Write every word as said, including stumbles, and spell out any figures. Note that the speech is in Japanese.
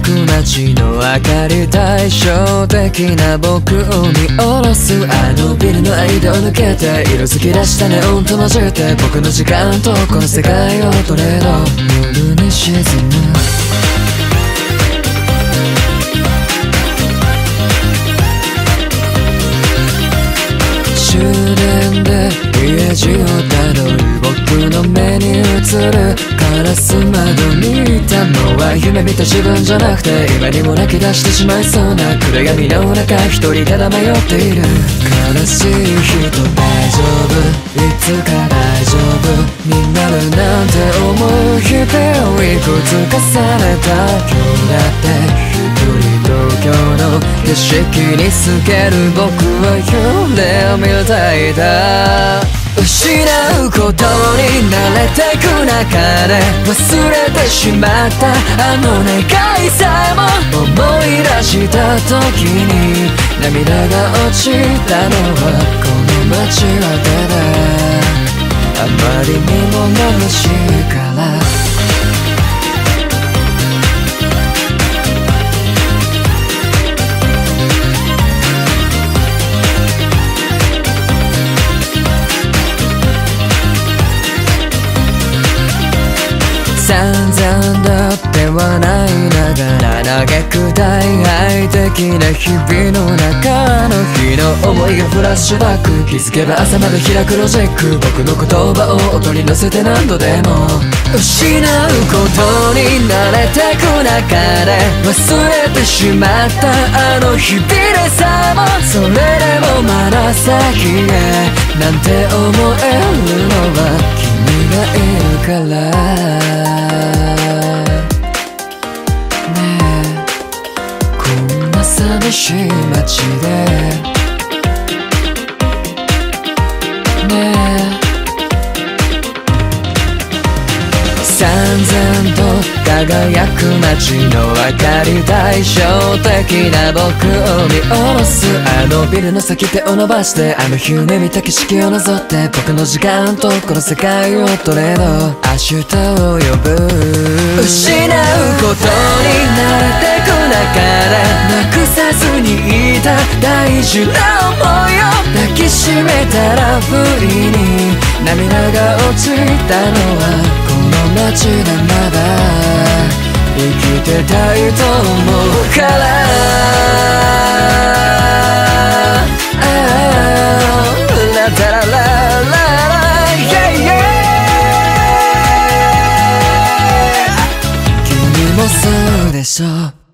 く街の明かり対照的な僕を見下ろすあのビルの間を抜けて色づき出したネオンと交えて僕の時間とこの世界をトレード夜に沈む終電で家路をたどる僕の目に映るガラス窓にいたのは夢見た自分じゃなくて今にも泣き出してしまいそうな暗闇の中一人ただ迷っている悲しい人大丈夫いつか大丈夫になるなんて思う日々をいくつ重ねた今日だって一人東京の景色に透ける僕は夢を見るだ失うことに慣れてく中で忘れてしまったあの願いさえも思い出した時に涙が落ちたのはこの街はただあまりにも眩しいから散々だってはないながら嘆く大愛的な日々の中の日の思いがフラッシュバック気づけば朝まで開くロジック僕の言葉を音に乗せて何度でも失うことに慣れてく中で忘れてしまったあの日々でさえもそれでもまだ先へなんて思えるのは君がいるから寂しい街でね散々と輝く街の明かり対照的な僕を見下ろすあのビルの先手を伸ばしてあの日夢見た景色をなぞって僕の時間とこの世界をトレード明日を呼ぶ失うことに慣れてく中でなくさずにいた大事な想いを抱きしめたら不意に涙が落ちたのはこの街でまだ生きてたいと思うからラタララララ yeah, yeah 君もそうでしょ